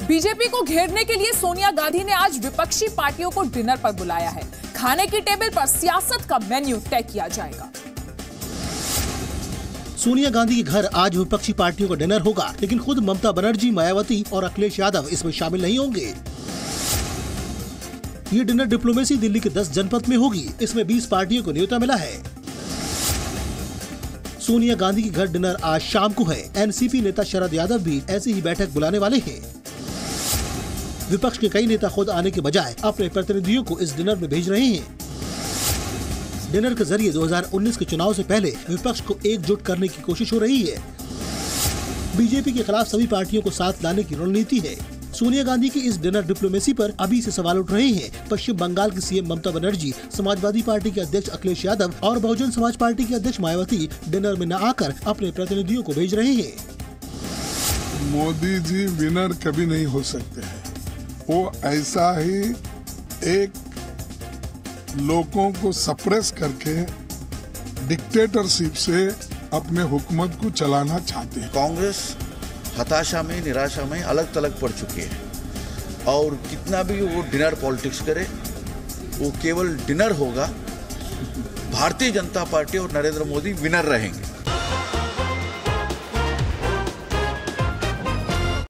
BJP को घेरने के लिए सोनिया गांधी ने आज विपक्षी पार्टियों को डिनर पर बुलाया है। खाने की टेबल पर सियासत का मेन्यू तय किया जाएगा। सोनिया गांधी के घर आज विपक्षी पार्टियों का डिनर होगा, लेकिन खुद ममता बनर्जी, मायावती और अखिलेश यादव इसमें शामिल नहीं होंगे। ये डिनर डिप्लोमेसी दिल्ली के 10 जनपद में होगी। इसमें 20 पार्टियों को न्योता मिला है। सोनिया गांधी के घर डिनर आज शाम को है। एनसीपी नेता शरद यादव भी ऐसी ही बैठक बुलाने वाले हैं। विपक्ष के कई नेता खुद आने के बजाय अपने प्रतिनिधियों को इस डिनर में भेज रहे हैं। डिनर के जरिए 2019 के चुनाव से पहले विपक्ष को एकजुट करने की कोशिश हो रही है। बीजेपी के खिलाफ सभी पार्टियों को साथ लाने की रणनीति है। सोनिया गांधी की इस डिनर डिप्लोमेसी पर अभी से सवाल उठ रहे हैं। पश्चिम बंगाल की सीएम ममता बनर्जी, समाजवादी पार्टी के अध्यक्ष अखिलेश यादव और बहुजन समाज पार्टी के अध्यक्ष मायावती डिनर में न आकर अपने प्रतिनिधियों को भेज रहे हैं। मोदी जी विनर कभी नहीं हो सकते हैं। वो ऐसा ही एक लोगों को सप्रेस करके डिक्टेटरशिप से अपने हुकूमत को चलाना चाहते हैं। कांग्रेस हताशा में, निराशा में अलग थलग पड़ चुकी है और कितना भी वो डिनर पॉलिटिक्स करे, वो केवल डिनर होगा। भारतीय जनता पार्टी और नरेंद्र मोदी विनर रहेंगे।